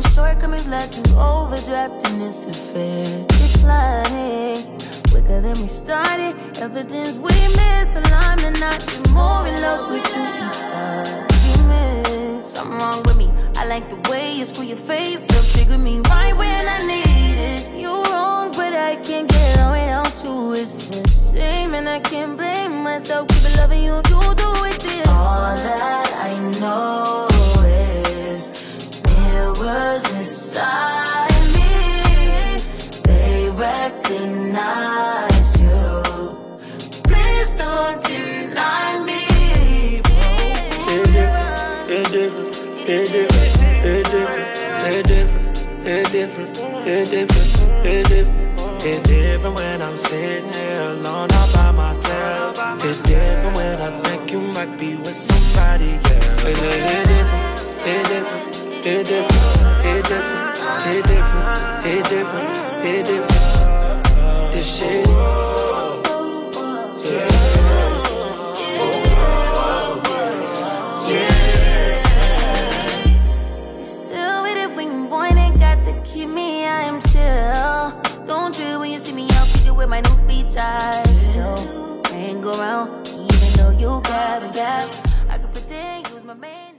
shortcomings led to overdraft in this affair. Declining quicker than we started. Evidence we misalignment, not be more in love with you inside. Something wrong with me. I like the way you screw your face up, trigger me right when I need it. You wrong, but I can't get on without you. It's a shame and I can't blame myself. Keep it loving you, you do it this. All that I know is mirrors inside me. They recognize you. Please don't deny me. It's different, it's different, it's different, it's different, it's different, it's different, it's different. It's different when I'm sitting here alone all by myself. It's different when I think you might be with somebody else. It's different, it's different, it's different, it's different, it's different, it's different, it's different. This shit, yeah. Keep me, I am chill. Don't trip when you see me out kicking with my new beach eyes. Still hang around, even though you grab and gap. I could pretend you was my man.